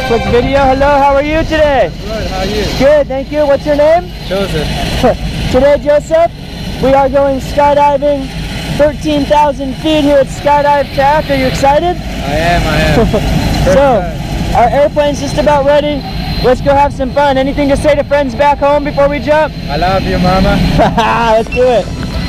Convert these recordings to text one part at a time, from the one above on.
quick video. Hello, how are you today? Good, how are you? Good, thank you. What's your name? Joseph. Today, Joseph, we are going skydiving 13,000 feet here at Skydive Taft. Are you excited? I am. So, our airplane's just about ready. Let's go have some fun. Anything to say to friends back home before we jump? I love you, mama. Let's do it.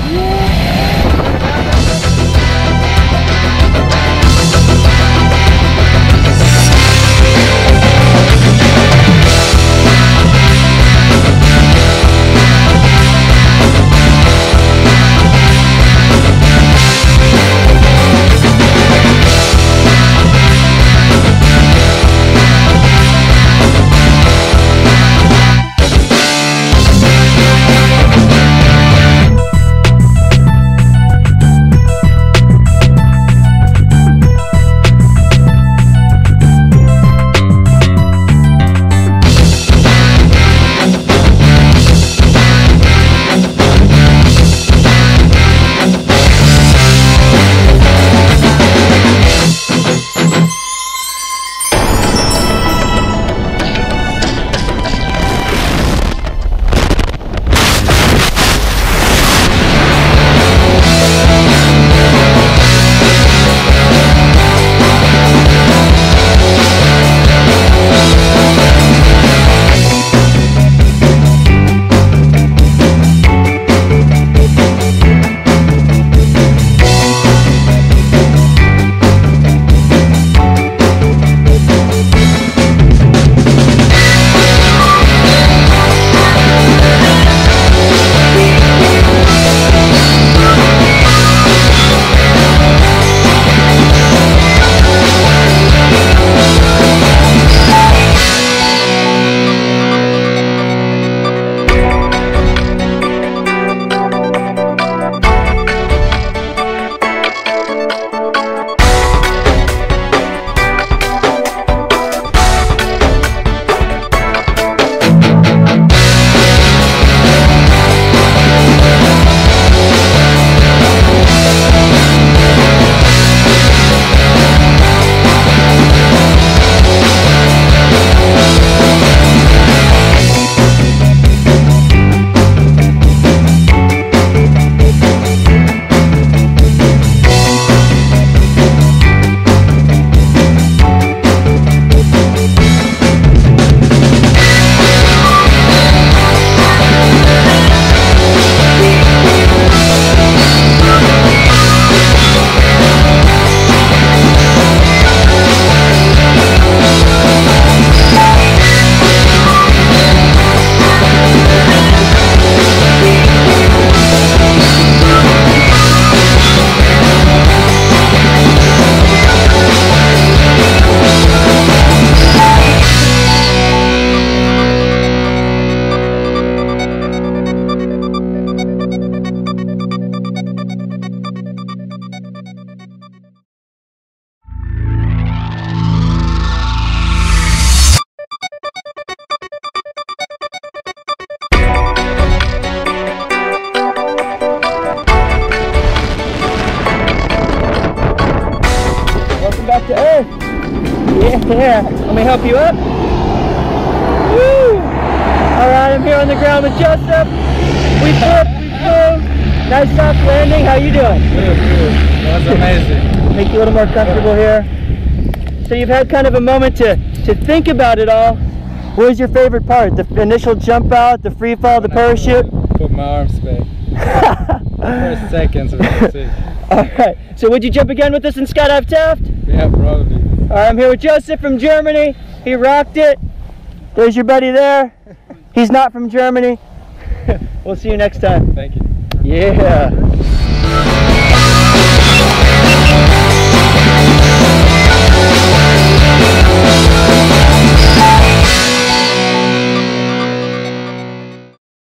Back to Earth. Yeah, let me help you up. Woo! Alright, I'm here on the ground with Joseph. We flew. Nice soft landing. How you doing? Good. That was amazing. Make you a little more comfortable here. So you've had kind of a moment to think about it all. What was your favorite part? The initial jump out, the free fall, the parachute? Put my arms back. For seconds. Alright, so would you jump again with us in Skydive Taft? Yeah, probably. Alright, I'm here with Joseph from Germany. He rocked it. There's your buddy there. He's not from Germany. We'll see you next time. Thank you. Yeah.